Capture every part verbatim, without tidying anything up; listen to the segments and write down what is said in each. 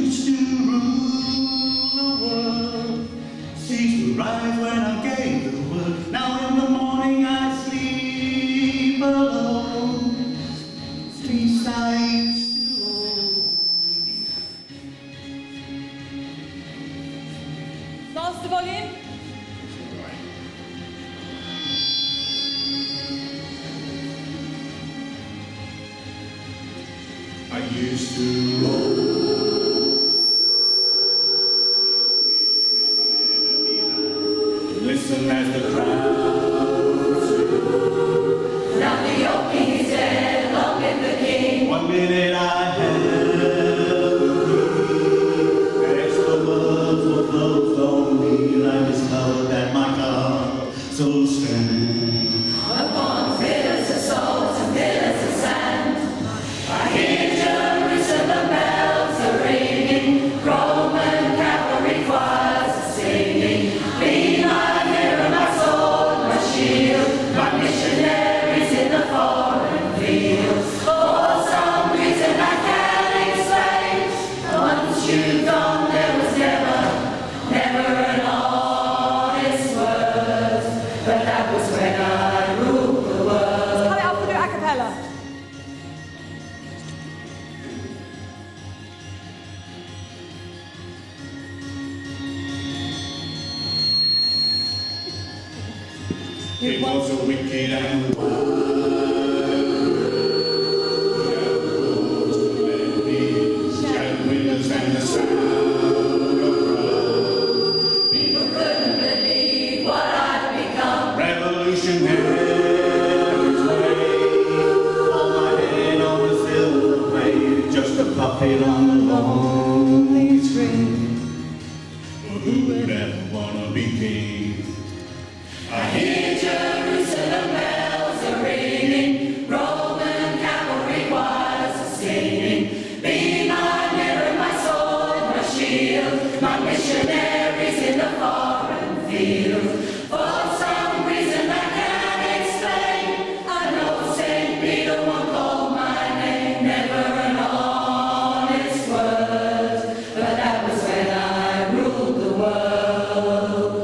used to rule the world. Seas would rise when I gave the word. Now in the morning I sleep alone. Streets I used to own. Lost the volume? I used to roll. Listen as the crowd sing. Now the old king is dead, long live the king. One minute I held the key. Next the words were closed on me. I discovered that my God so strong. Upon pillars of salt and pillars of sand, I hear Jerusalem bells are ringing, Roman cavalry choirs are singing. Be my mirror, my sword, my shield, my missionaries in the foreign fields. For some reason I can't explain, once you've gone there was never, never an honest word. But that was when I ruled the world. Cut it up and do it a cappella. It was a wicked and wild shadow windows and the sound of blood. People couldn't believe what I'd become. Revolutionaries wave. Hold my head on the silver blade, just a puppet on the lonely string. Who would ever wanna be king? I hear Jerusalem bells are ringing, Roman cavalry choirs are singing. Be my mirror, my sword, my shield, my missionaries in the foreign fields. For some reason I can't explain, I know Saint Peter won't call my name. Never an honest word, but that was when I ruled the world.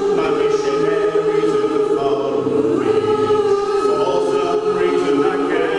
For some reason I can't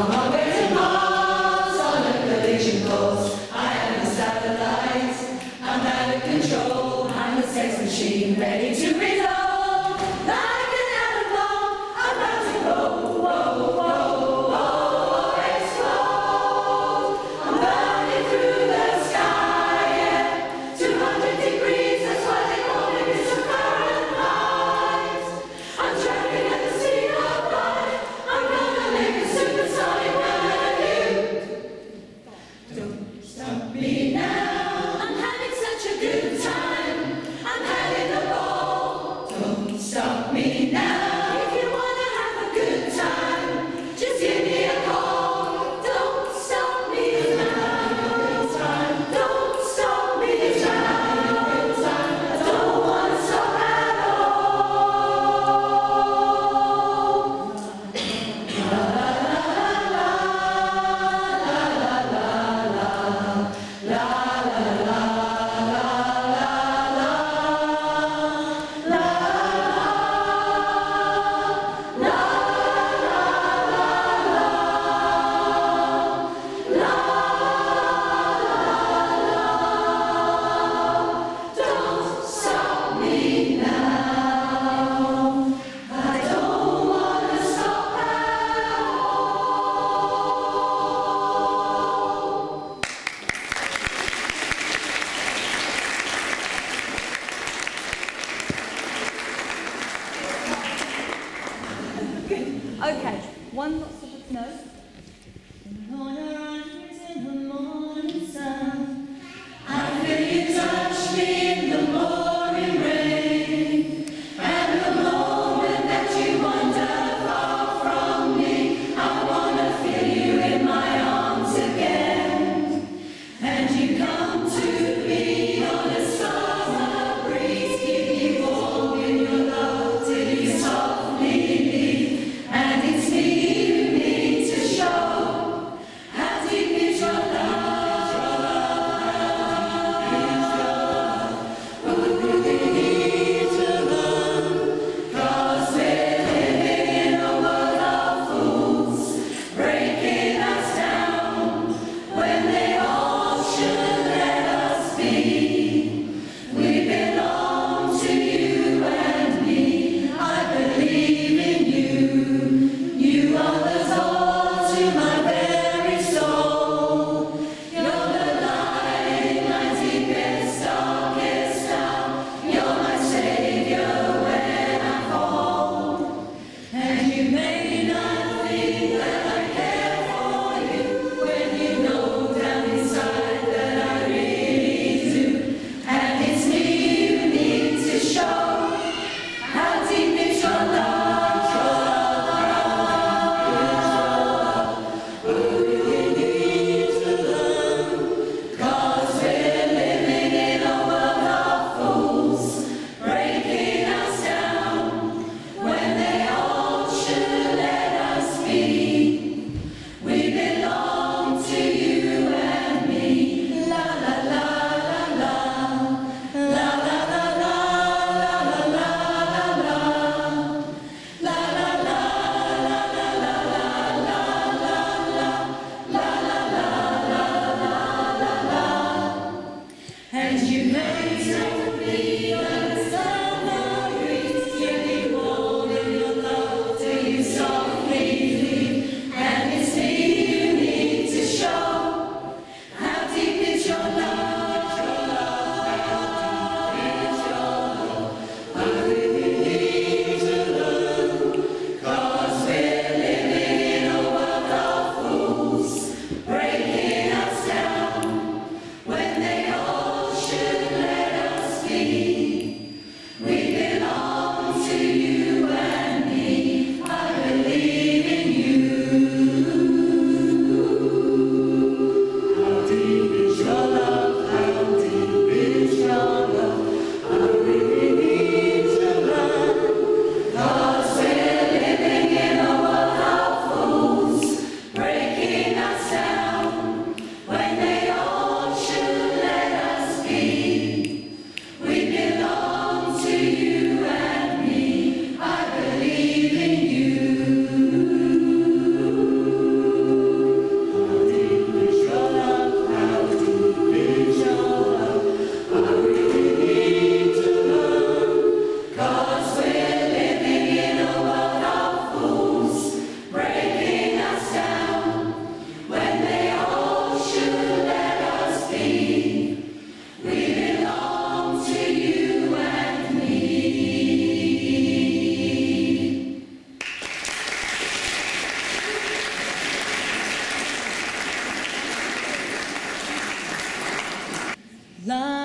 On my way to Mars on a collision course. I am the satellite, I'm out of control. I'm the sex machine ready to reload. Like an atom bomb, I'm about to go, whoa, whoa, whoa, explode. I'm burning through the sky, yeah. two hundred degrees, that's why they call me Mister Fahrenheit. I'm traveling at the speed of light. I'm gonna make a supersonic run.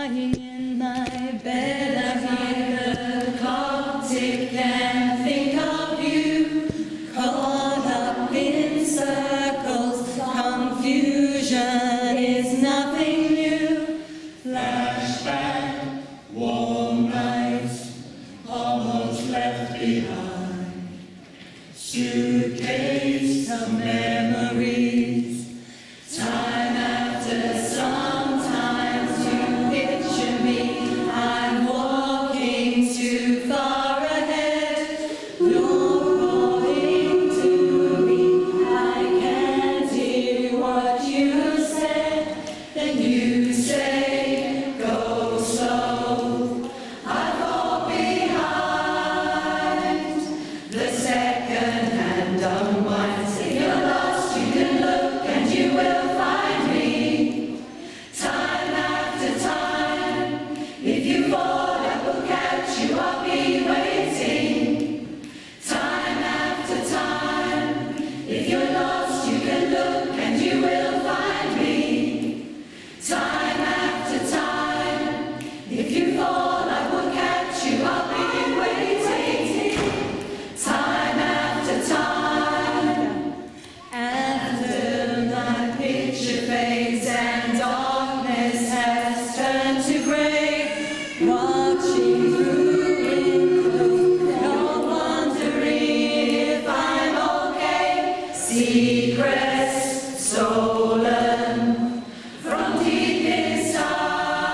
lying in my bed, I hear the clock tick and think of you, caught up in circles. Confusion is nothing new. Flashback, warm nights, almost left behind. Suitcase of memories. Time after sometimes you picture me. I'm walking too far ahead. You're calling to me. I can't hear what you said. Then you say, go slow. I fall behind. The second hand unwinds. If you're lost, you can look and you will find me. Time after time. If you fall, I will catch you. I'll be waiting. Time after time. If you're lost, you can look and you will find me. Time after time. If you fall, I will catch you. I'll be waiting. Time after time. After my picture fades and darkness has turned to grey, watching through windows, you're wondering if I'm okay. Secrets stolen from deep inside.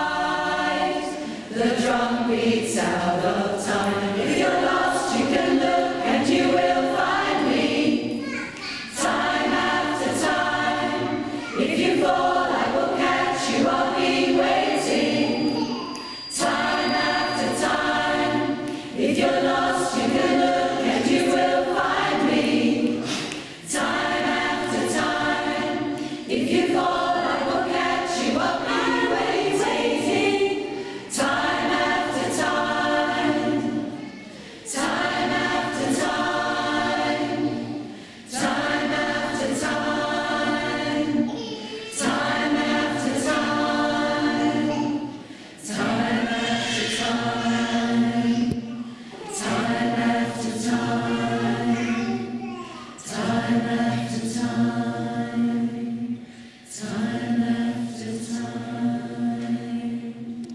The drum beats out of time. If you're lost, you can look and you will find me. Time after time. If you fall, I will catch you. I'll be waiting. Time after time. If you're lost, you can look and you will find me. Time after time. If you fall, I will catch you. I'll be waiting. Time after time. Time after time. Time after time. Time after time. Time after time. Time after time. Time after time. Time after time.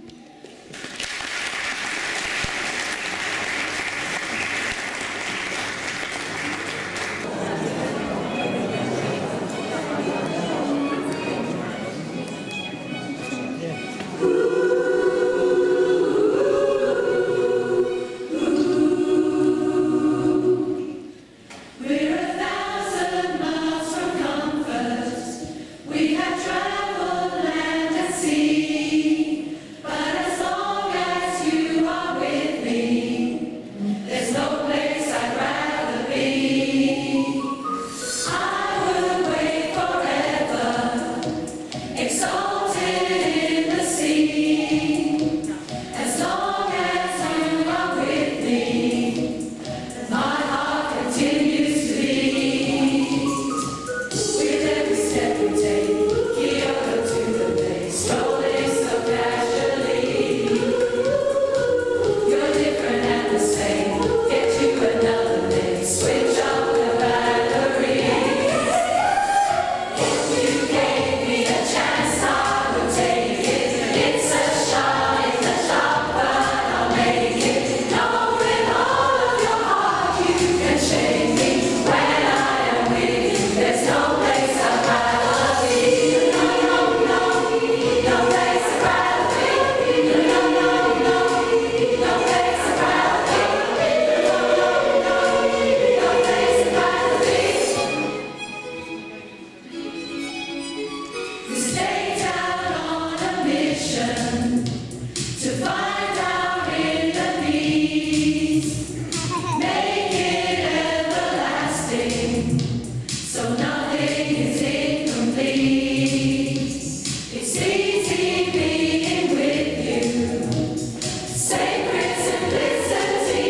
We're a thousand miles from comfort. We have traveled land and sea. But as long as you are with me, there's no place I'd rather be. I would wait forever, exalted in the sea. As long as you are with me, my heart continues to beat. With every step we take, Kyoto to the bay, strolling so casually. You're different and the same. Get you another day. Switch off the batteries. If you gave me a chance, I would take it. It's a shot, it's a shot, but I'll make it. Knowing all of your heart, you can shake me when I am with you. There's no place I'd rather be. No, no, no, no place I'd rather be. No, no, no, no place I'd rather be. No, no, no, no place I'd rather be. We stayed out on a mission to find our inner peace, make it everlasting, so nothing is incomplete. It's easy being with you, sacred simplicity.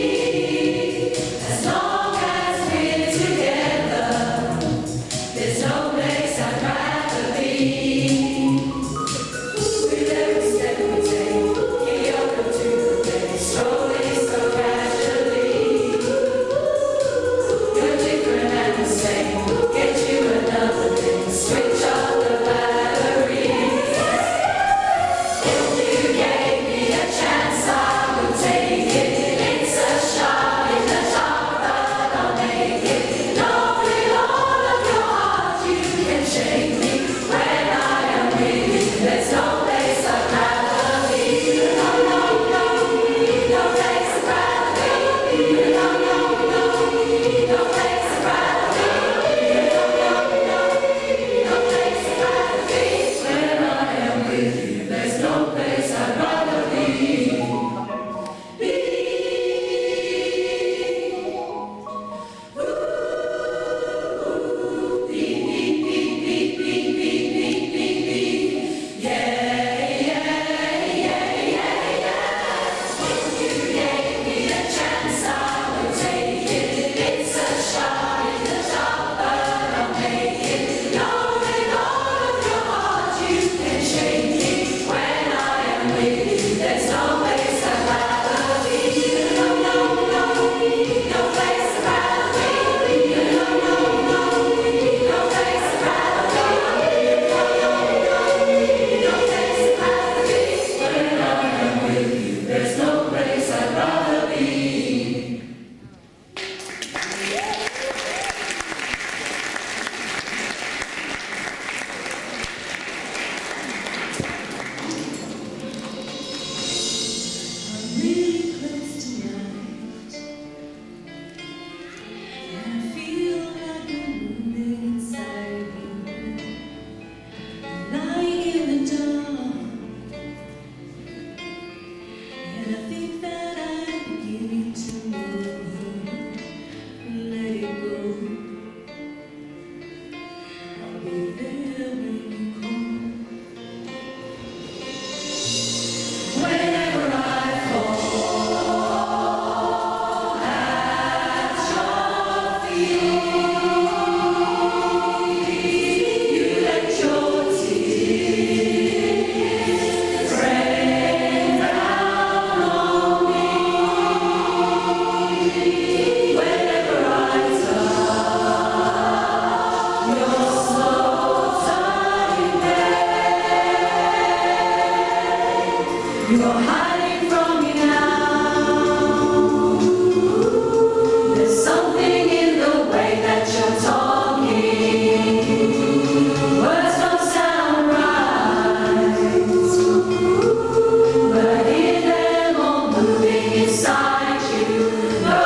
As long as we're together, there's no place I'd rather be. With every step You're hiding from me now. There's something in the way that you're talking. Words don't sound right, but I hear them all moving inside you. No,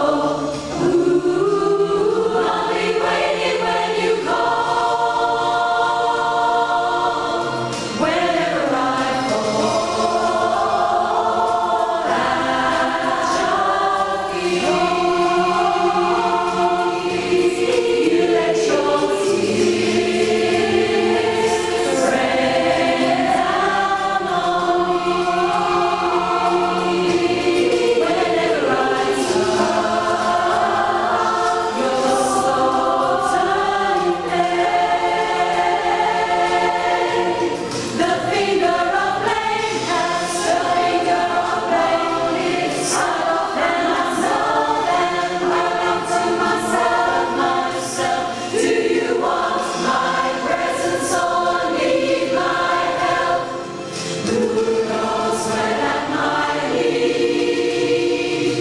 ooh, I'll be waiting when you call. Whenever I fall at your feet, you let your tears rain down on me. Whenever I touch your slow turning page, the finger of blame has the finger of blame. It's hard off and I know that I love to myself, myself. Do you want my presence or need my help? Who knows when I might need?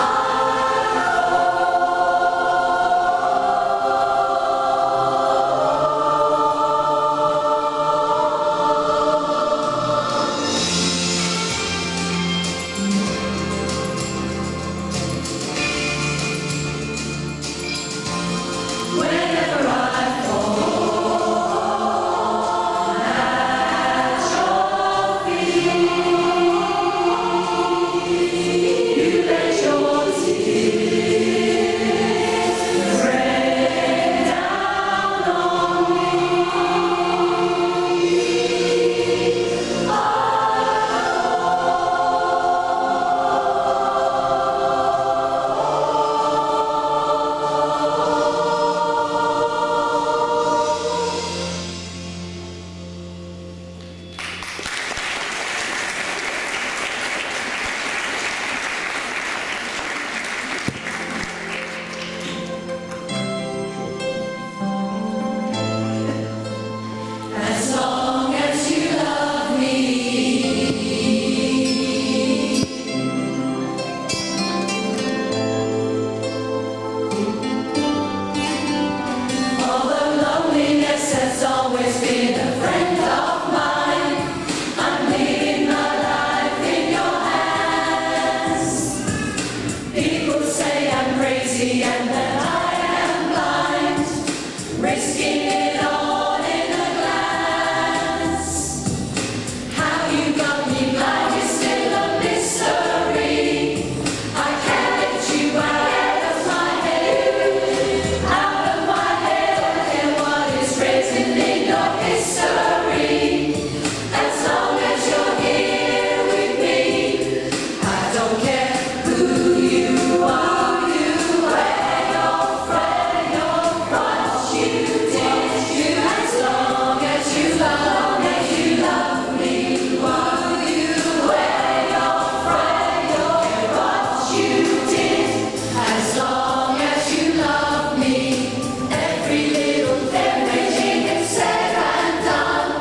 Whenever I fall at your feet, you let your tears rain down on me. As long as you love me, although loneliness has always been a friend of mine, I'm leaving my life in your hands. People say I'm crazy and that I am blind, risking it all in a glance. How you got me blind is still a mystery. I can't get you out of my head, out of my head. And what is written in your history? As long as you're here with me, I don't care who you are, you where you're from, you're what you did. You, as long as you love, as you love me, what you where you're from, you're what you did. As long as you love me, every little everything is said and done.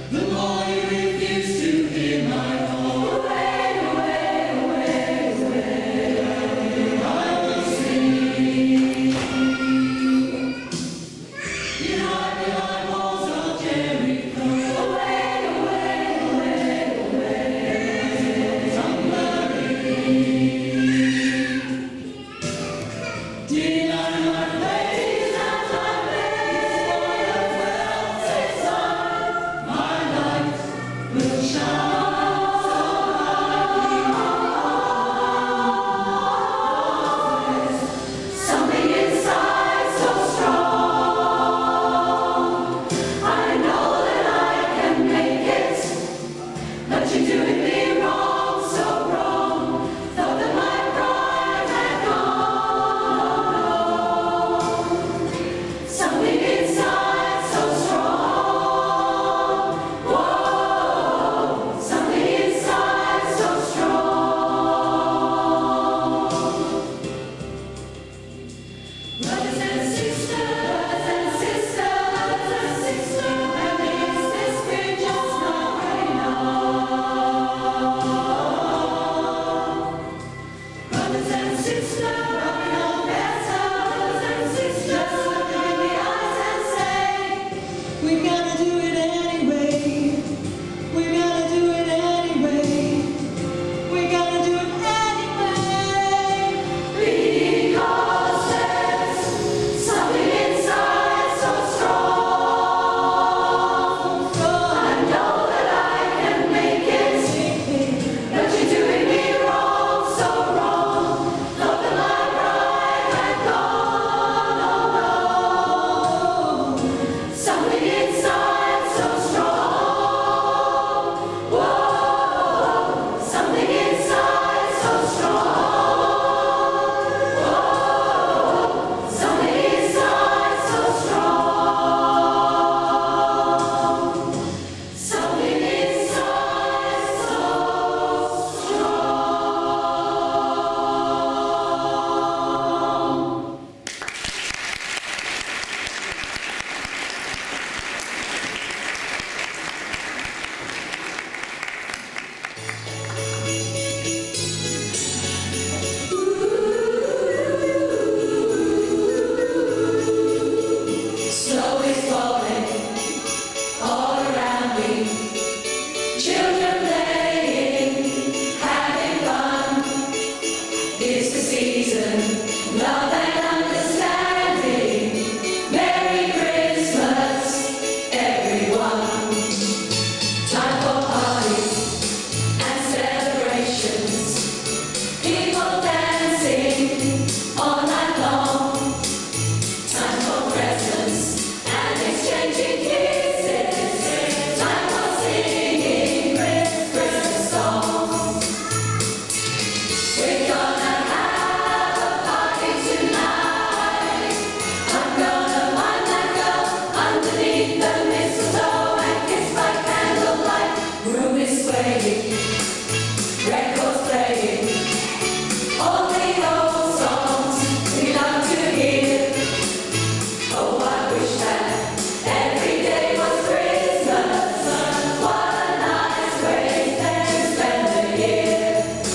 the more you refuse to hear my call. Away, away, away, away. I will sing. You hide behind walls of Jericho. Away, away, away, away. Deny my place, Deny my place, my light will shine so brightly. something inside so strong. I know that I can make it, but you're doing me wrong, so wrong. Thought that my pride had gone. Something inside so strong. Whoa, something inside so strong. Brothers and sisters and sisters and sisters, and is this bridge just not high enough? Brothers and sisters, rubbing on their toes and sisters, looking in the eyes and say, We gotta do it anyway. We gotta do it anyway. We gotta do it anyway. because there's something inside so strong. I know that I can make it, but you're doing me wrong, so wrong. Thought that my pride had gone, oh no. Something inside so strong. Whoa, something inside so strong. Whoa, something inside so strong. Something inside so strong. Snow is falling all around me. Children playing, having fun. It's the season, love and understanding. Merry Christmas, everyone. Time for parties and celebrations. People dancing all night long. Time for presents and exchanging kisses. Time for singing Christmas songs. We're gonna have a party tonight. I'm gonna find that girl underneath the mistletoe and kiss by candlelight. Room is swaying, records playing, all the old songs we love to hear. Oh, I wish that every day was Christmas. What a nice way to spend the year.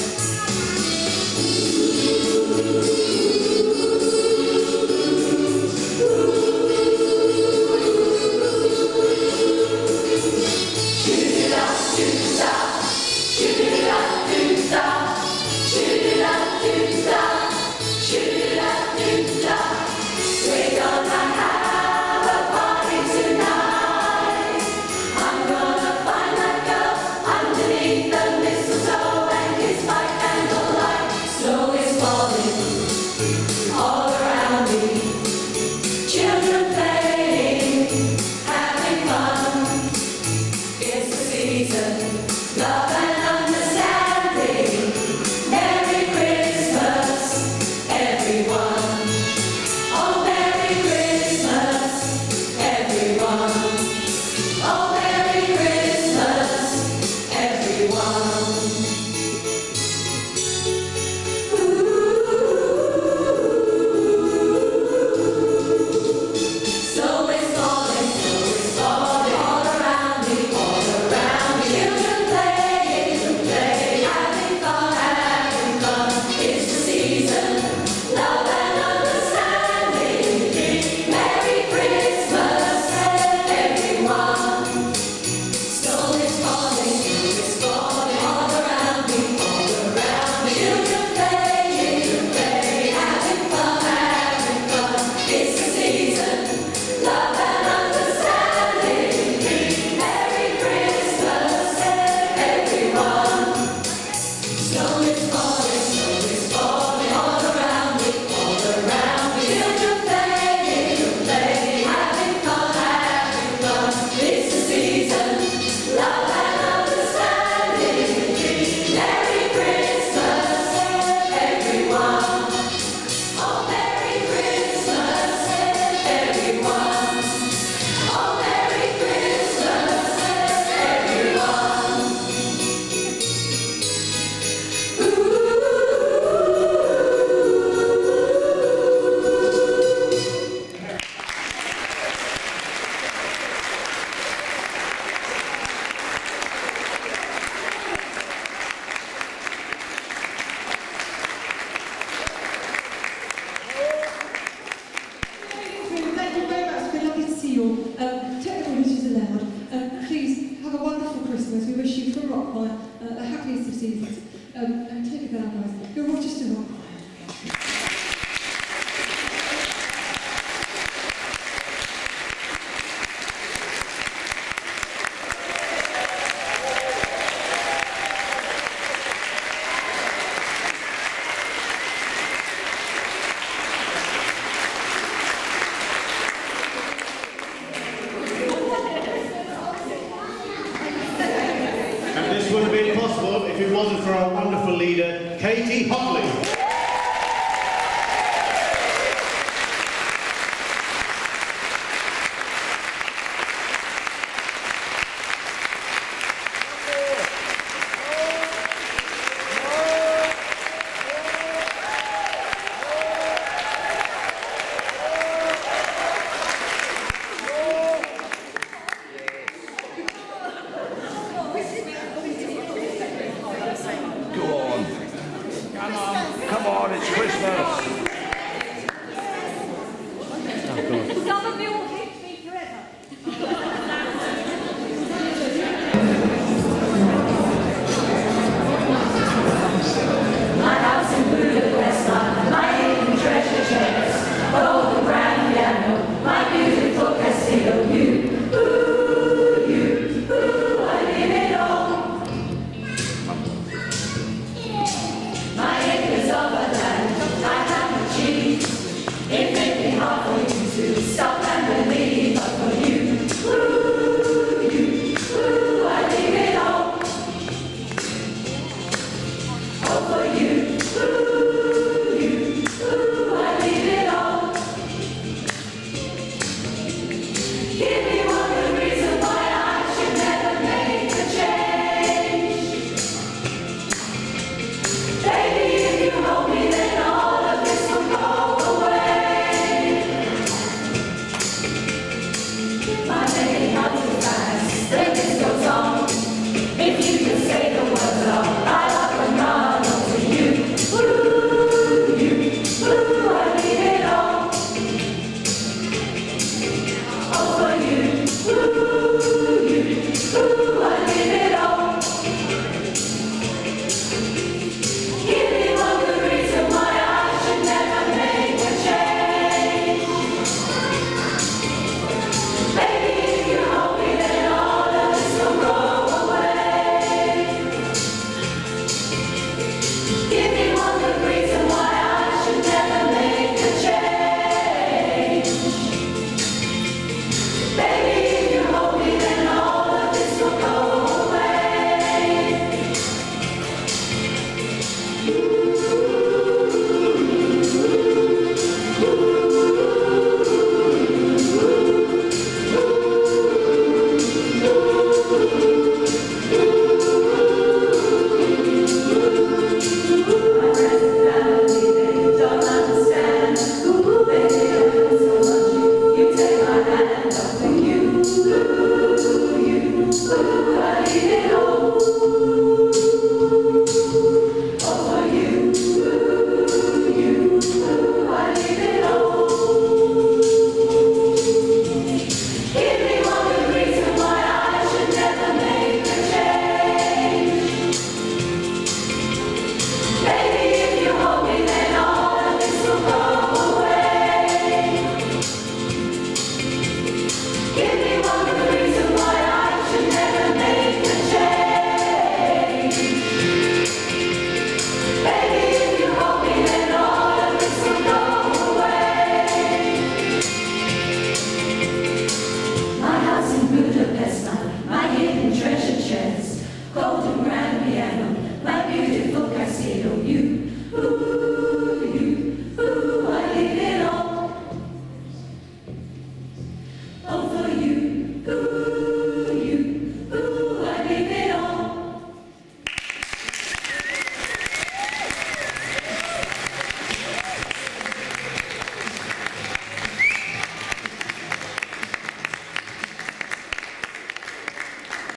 Shoot-it-up-shoot-da, shoot-it-up-shoot-da, shoot-it-up-shoot-da, shoot-it-up-shoot-da. We're gonna have a party tonight. I'm gonna find that girl underneath the mistletoe and kiss by candlelight. Snow is falling all around me. Children playing, having fun. It's the season, love and understanding. Merry Christmas, everyone. Oh, Merry Christmas, everyone. Oh, Merry Christmas, everyone. Ooh. Snow is falling, snow is falling all around me, all happiest of seasons. Um, and take it down, guys. Go Rochester Rock. Would have been possible if it wasn't for our wonderful leader, Katie Hotley. Come on, it's Christmas. Some of you will hate me forever. My house in Budapest, my hidden treasure chest, golden grand piano, my beautiful casino. You, ooh, you, ooh, I live it all. My acres of a land, I have achieved. It may be hard for you to stop and believe, but for you, ooh, you, ooh, I leave it all. Oh, for you, ooh, you, ooh, I leave it all. Give me